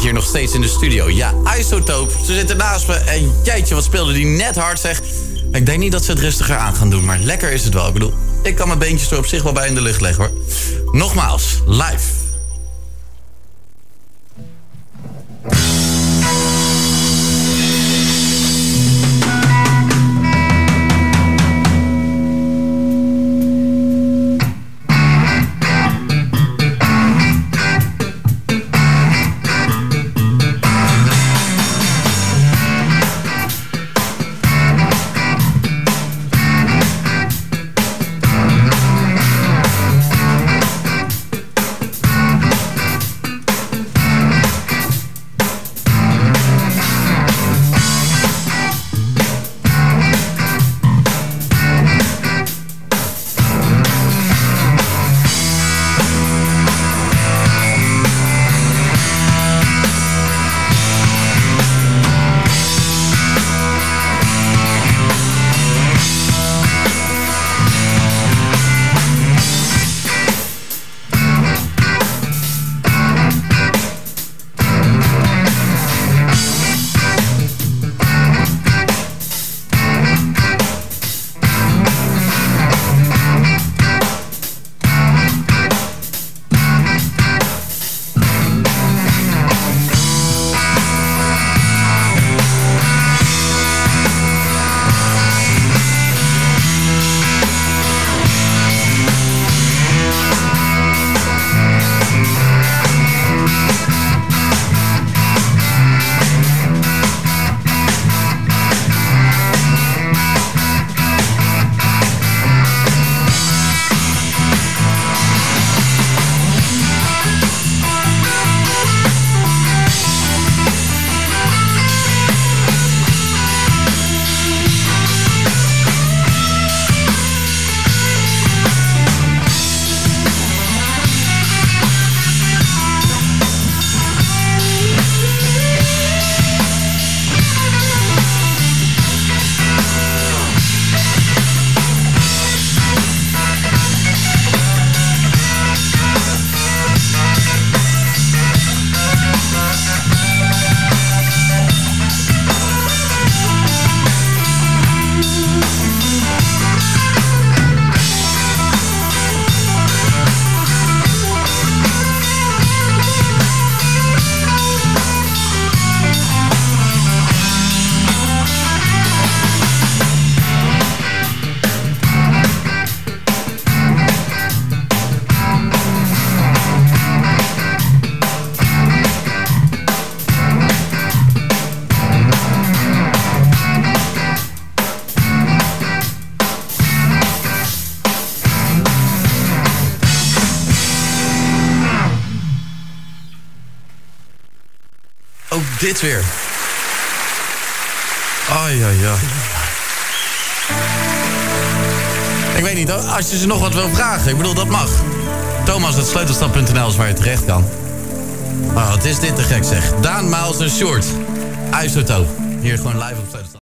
hier nog steeds in de studio. Ja, Isotope. Ze zitten naast me en jeetje, wat speelde die net hard, zeg. Ik denk niet dat ze het rustiger aan gaan doen, maar lekker is het wel. Ik bedoel, ik kan mijn beentjes er op zich wel bij in de lucht leggen, hoor. Nogmaals, live. Ook dit weer. Ai. Ik weet niet, als je ze nog wat wil vragen. Ik bedoel, dat mag. Thomas@sleutelstad.nl is waar je terecht kan. Oh, wat is dit te gek, zeg. Daan, Miles en Short. Isotope. Hier gewoon live op Sleutelstad.